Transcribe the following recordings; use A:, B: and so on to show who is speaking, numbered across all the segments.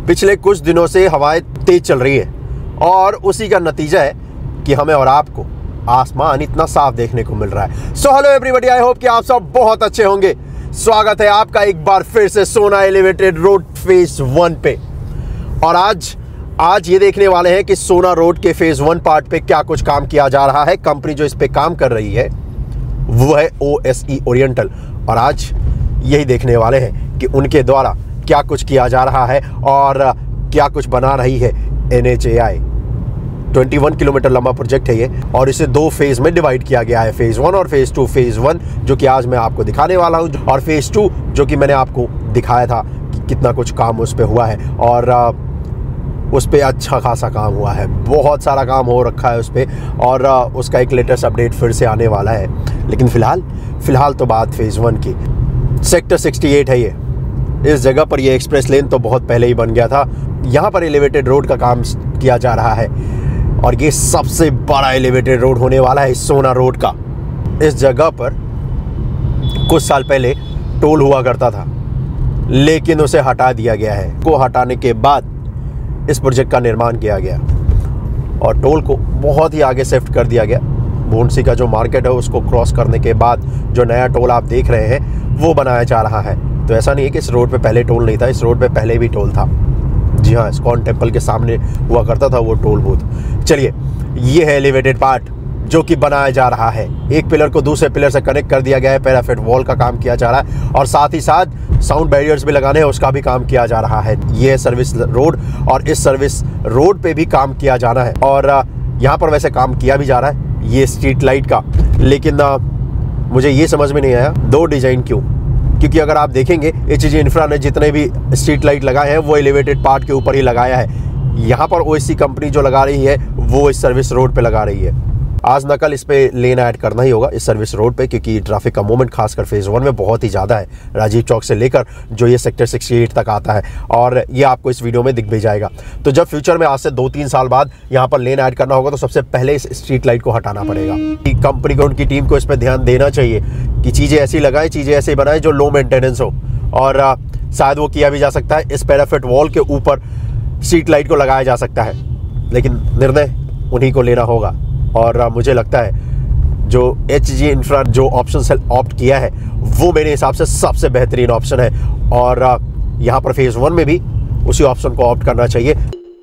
A: पिछले कुछ दिनों से हवाएं तेज चल रही है और उसी का नतीजा है कि हमें और आपको आसमान इतना साफ देखने को मिल रहा है। So hello everybody, I hope कि आप सब बहुत अच्छे होंगे। स्वागत है आपका एक बार फिर से सोना एलिवेटेड रोड फेज 1 पे। और आज ये देखने वाले हैं कि सोना रोड के फेज 1 पार्ट पे क्या कुछ काम किया जा रहा है। कंपनी जो इस पे काम कर रही है वो है OSE ओरिएंटल, और आज यही देखने वाले हैं कि उनके द्वारा क्या कुछ किया जा रहा है और क्या कुछ बना रही है NHAI। 21 किलोमीटर लंबा प्रोजेक्ट है ये, और इसे 2 फेज में डिवाइड किया गया है, फेज 1 और फेज 2। फेज 1 जो कि आज मैं आपको दिखाने वाला हूं, और फेज 2 जो कि मैंने आपको दिखाया था कि कितना कुछ काम उस पे हुआ है, और उस पे अच्छा खासा काम हुआ है, बहुत सारा काम हो रखा है उस पे, और उसका एक लेटेस्ट अपडेट फिर से आने वाला है। लेकिन फिलहाल तो बात फेज 1 की। सेक्टर 68 है ये। इस जगह पर ये एक्सप्रेस लेन तो बहुत पहले ही बन गया था। यहाँ पर एलिवेटेड रोड का काम किया जा रहा है, और ये सबसे बड़ा एलिवेटेड रोड होने वाला है सोना रोड का। इस जगह पर कुछ साल पहले टोल हुआ करता था, लेकिन उसे हटा दिया गया है। को हटाने के बाद इस प्रोजेक्ट का निर्माण किया गया और टोल को बहुत ही आगे शिफ्ट कर दिया गया। भूंडसी का जो मार्केट है उसको क्रॉस करने के बाद जो नया टोल आप देख रहे हैं वो बनाया जा रहा है। तो ऐसा नहीं है कि इस रोड पे पहले टोल नहीं था, इस रोड पे पहले भी टोल था। जी हाँ, इस्कॉन टेम्पल के सामने हुआ करता था वो टोल बूथ। चलिए, ये है एलिवेटेड पार्ट जो कि बनाया जा रहा है। एक पिलर को दूसरे पिलर से कनेक्ट कर दिया गया है, पैराफिट वॉल का काम किया जा रहा है, और साथ ही साथ साउंड बैरियर्स भी लगाने हैं, उसका भी काम किया जा रहा है। ये है सर्विस रोड, और इस सर्विस रोड पे भी काम किया जाना है, और यहाँ पर वैसे काम किया भी जा रहा है ये स्ट्रीट लाइट का। लेकिन मुझे ये समझ में नहीं आया 2 डिज़ाइन क्यों, क्योंकि अगर आप देखेंगे HG इंफ्रा ने जितने भी स्ट्रीट लाइट लगाए हैं वो एलिवेटेड पार्ट के ऊपर ही लगाया है। यहाँ पर OSE कंपनी जो लगा रही है वो इस सर्विस रोड पे लगा रही है। आज न कल इस पे लेन ऐड करना ही होगा इस सर्विस रोड पे, क्योंकि ट्रैफिक का मूवमेंट खासकर फेज 1 में बहुत ही ज़्यादा है, राजीव चौक से लेकर जो ये सेक्टर 68 तक आता है, और ये आपको इस वीडियो में दिख भी जाएगा। तो जब फ्यूचर में आज से 2-3 साल बाद यहाँ पर लेन ऐड करना होगा तो सबसे पहले इस स्ट्रीट लाइट को हटाना पड़ेगा। कंपनी को, उनकी टीम को इस पर ध्यान देना चाहिए कि चीज़ें ऐसी लगाएं, चीज़ें ऐसी बनाएं जो लो मेंटेनेंस हो, और शायद वो किया भी जा सकता है। इस पैराफिट वॉल के ऊपर स्ट्रीट लाइट को लगाया जा सकता है, लेकिन निर्णय उन्हीं को लेना होगा। और मुझे लगता है जो HG इंफ्रा जो ऑप्शन ऑप्ट किया है वो मेरे हिसाब से सबसे बेहतरीन ऑप्शन है, और यहाँ पर फेज 1 में भी उसी ऑप्शन को ऑप्ट करना चाहिए।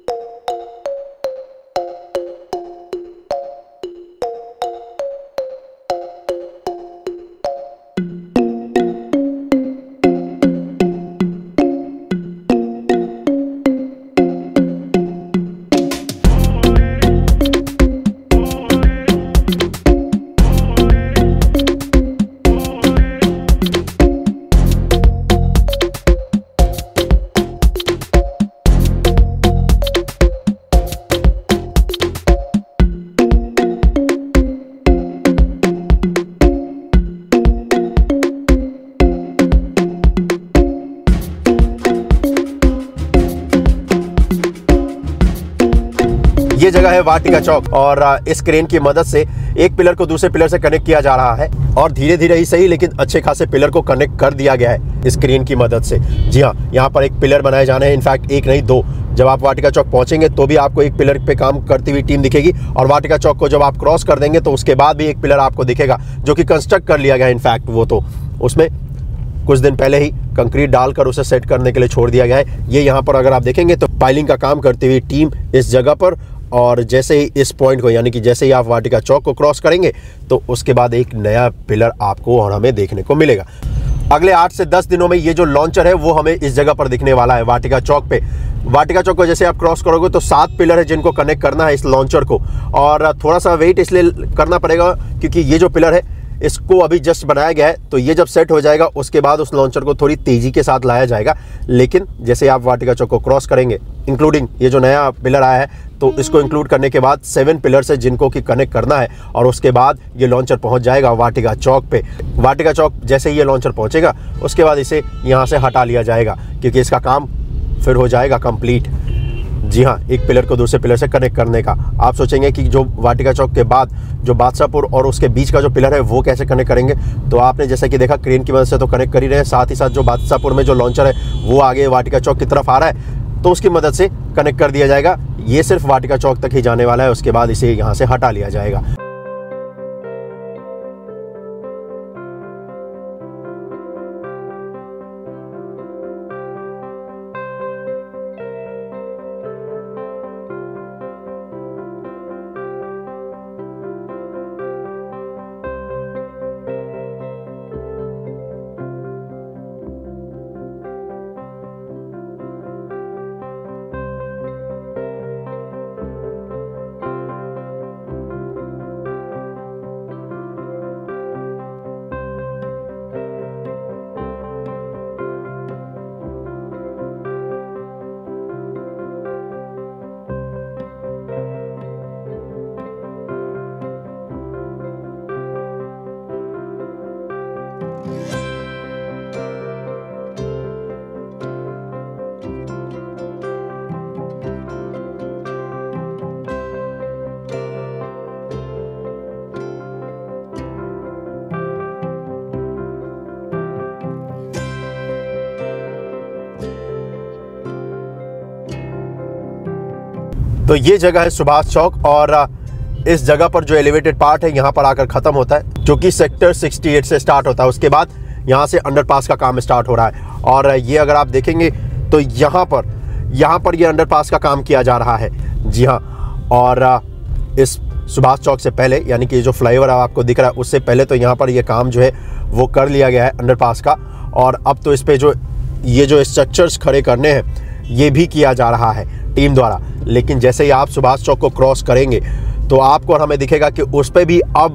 A: ये जगह है वाटिका चौक, और इस क्रेन की मदद से एक पिलर को दूसरे पिलर से कनेक्ट किया जा रहा है, और धीरे धीरे ही सही लेकिन अच्छे खासे पिलर को कनेक्ट कर दिया गया है इस क्रेन की मदद से। जी हाँ, यहाँ पर एक पिलर बनाए जाने हैं, इनफैक्ट एक नहीं 2। जब आप वाटिका चौक पहुंचेंगे तो भी आपको एक पिलर पे काम करती हुई टीम दिखेगी, और वाटिका चौक को जब आप क्रॉस कर देंगे तो उसके बाद भी एक पिलर आपको दिखेगा जो कि कंस्ट्रक्ट कर लिया गया। इनफैक्ट वो तो उसमें कुछ दिन पहले ही कंक्रीट डालकर उसे सेट करने के लिए छोड़ दिया गया है। ये यहाँ पर अगर आप देखेंगे तो पाइलिंग का काम करती हुई टीम इस जगह पर, और जैसे ही इस पॉइंट को, यानी कि जैसे ही आप वाटिका चौक को क्रॉस करेंगे तो उसके बाद एक नया पिलर आपको और हमें देखने को मिलेगा। अगले 8 से 10 दिनों में ये जो लॉन्चर है वो हमें इस जगह पर दिखने वाला है, वाटिका चौक पे। वाटिका चौक को जैसे आप क्रॉस करोगे तो 7 पिलर है जिनको कनेक्ट करना है इस लॉन्चर को, और थोड़ा सा वेट इसलिए करना पड़ेगा क्योंकि ये जो पिलर है इसको अभी जस्ट बनाया गया है, तो ये जब सेट हो जाएगा उसके बाद उस लॉन्चर को थोड़ी तेज़ी के साथ लाया जाएगा। लेकिन जैसे आप वाटिका चौक को क्रॉस करेंगे, इंक्लूडिंग ये जो नया पिलर आया है, तो इसको इंक्लूड करने के बाद 7 पिलर्स है जिनको कि कनेक्ट करना है, और उसके बाद ये लॉन्चर पहुंच जाएगा वाटिका चौक पे। वाटिका चौक जैसे ही ये लॉन्चर पहुंचेगा उसके बाद इसे यहाँ से हटा लिया जाएगा, क्योंकि इसका काम फिर हो जाएगा कंप्लीट। जी हाँ, एक पिलर को दूसरे पिलर से कनेक्ट करने का। आप सोचेंगे कि जो वाटिका चौक के बाद जो बादशाहपुर और उसके बीच का जो पिलर है वो कैसे कनेक्ट करेंगे, तो आपने जैसे कि देखा क्रेन की मदद से तो कनेक्ट कर ही रहे हैं, साथ ही साथ जो बादशाहपुर में जो लॉन्चर है वो आगे वाटिका चौक की तरफ आ रहा है। तो उसकी मदद से कनेक्ट कर दिया जाएगा। ये सिर्फ वाटिका चौक तक ही जाने वाला है, उसके बाद इसे यहाँ से हटा लिया जाएगा। तो ये जगह है सुभाष चौक, और इस जगह पर जो एलिवेटेड पार्ट है यहाँ पर आकर खत्म होता है, जो कि सेक्टर 68 से स्टार्ट होता है। उसके बाद यहाँ से अंडरपास का काम स्टार्ट हो रहा है। और ये अगर आप देखेंगे तो यहाँ पर ये अंडरपास का काम किया जा रहा है। जी हाँ, और इस सुभाष चौक से पहले, यानी कि जो फ्लाईओवर आपको दिख रहा है, उससे पहले तो यहाँ पर ये काम जो है वो कर लिया गया है अंडरपास का। और अब तो इस पे ये जो स्ट्रक्चर्स खड़े करने हैं ये भी किया जा रहा है टीम द्वारा। लेकिन जैसे ही आप सुभाष चौक को क्रॉस करेंगे तो आपको और हमें दिखेगा कि उस पे भी अब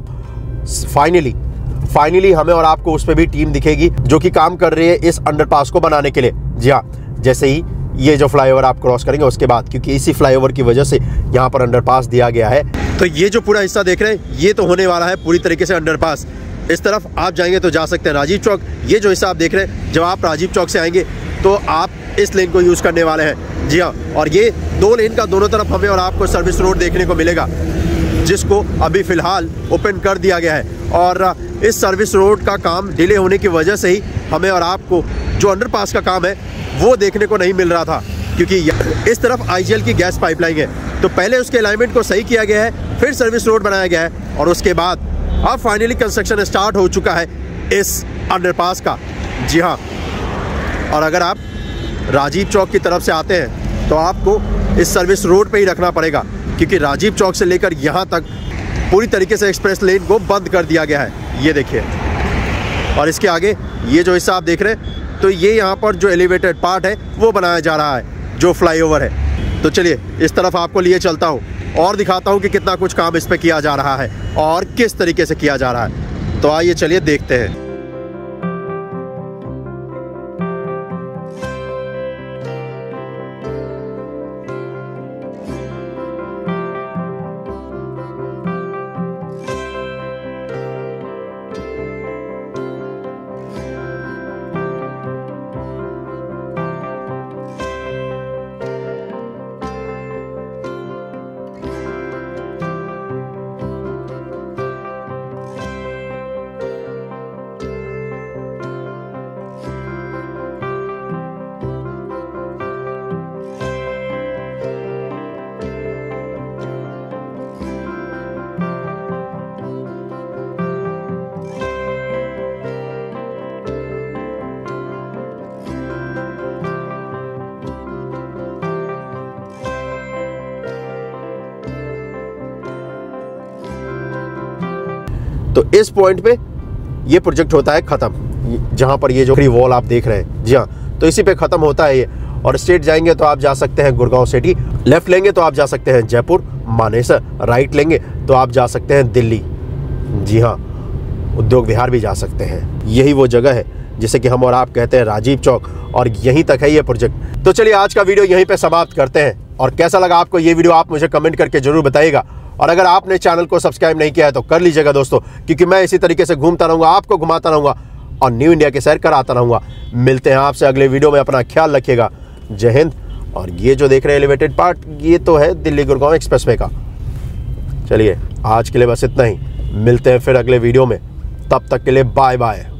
A: फाइनली हमें और आपको उस पे भी टीम दिखेगी जो कि काम कर रही है इस अंडरपास को बनाने के लिए। जी हाँ, जैसे ही ये जो फ्लाईओवर आप क्रॉस करेंगे उसके बाद, क्योंकि इसी फ्लाईओवर की वजह से यहाँ पर अंडरपास दिया गया है। तो ये जो पूरा हिस्सा देख रहे हैं ये तो होने वाला है पूरी तरीके से अंडरपास। इस तरफ आप जाएंगे तो जा सकते हैं राजीव चौक। ये जो हिस्सा आप देख रहे हैं, जब आप राजीव चौक से आएंगे तो आप इस लेन को यूज़ करने वाले हैं। जी हाँ, और ये 2 लेन का दोनों तरफ हमें और आपको सर्विस रोड देखने को मिलेगा, जिसको अभी फ़िलहाल ओपन कर दिया गया है। और इस सर्विस रोड का काम डिले होने की वजह से ही हमें और आपको जो अंडरपास का काम है वो देखने को नहीं मिल रहा था, क्योंकि इस तरफ आईजीएल की गैस पाइपलाइन है। तो पहले उसके अलाइनमेंट को सही किया गया है, फिर सर्विस रोड बनाया गया है, और उसके बाद अब फाइनली कंस्ट्रक्शन स्टार्ट हो चुका है इस अंडरपास का। जी हाँ, और अगर आप राजीव चौक की तरफ से आते हैं तो आपको इस सर्विस रोड पे ही रखना पड़ेगा, क्योंकि राजीव चौक से लेकर यहाँ तक पूरी तरीके से एक्सप्रेस लेन को बंद कर दिया गया है। ये देखिए, और इसके आगे ये जो हिस्सा आप देख रहे हैं, तो ये यहाँ पर जो एलिवेटेड पार्ट है वो बनाया जा रहा है, जो फ्लाईओवर है। तो चलिए इस तरफ आपको लिए चलता हूँ और दिखाता हूँ कि कितना कुछ काम इस पर किया जा रहा है और किस तरीके से किया जा रहा है। तो आइए चलिए देखते हैं। तो इस पॉइंट पे ये प्रोजेक्ट होता है ख़त्म, जहाँ पर ये जो फ्री वॉल आप देख रहे हैं। जी हाँ, तो इसी पे ख़त्म होता है ये। और स्ट्रेट जाएंगे तो आप जा सकते हैं गुड़गांव सिटी, लेफ्ट लेंगे तो आप जा सकते हैं जयपुर मानेसर, राइट लेंगे तो आप जा सकते हैं दिल्ली। जी हाँ, उद्योग विहार भी जा सकते हैं। यही वो जगह है जिसे कि हम और आप कहते हैं राजीव चौक, और यहीं तक है ये प्रोजेक्ट। तो चलिए आज का वीडियो यहीं पे समाप्त करते हैं, और कैसा लगा आपको ये वीडियो आप मुझे कमेंट करके जरूर बताइएगा। और अगर आपने चैनल को सब्सक्राइब नहीं किया है तो कर लीजिएगा दोस्तों, क्योंकि मैं इसी तरीके से घूमता रहूँगा, आपको घुमाता रहूँगा और न्यू इंडिया के सैर कराता रहूँगा। मिलते हैं आपसे अगले वीडियो में, अपना ख्याल रखिएगा। जय हिंद। और ये जो देख रहे हैं एलिवेटेड पार्ट, ये तो है दिल्ली गुड़गांव एक्सप्रेसवे का। चलिए आज के लिए बस इतना ही, मिलते हैं फिर अगले वीडियो में, तब तक के लिए बाय बाय।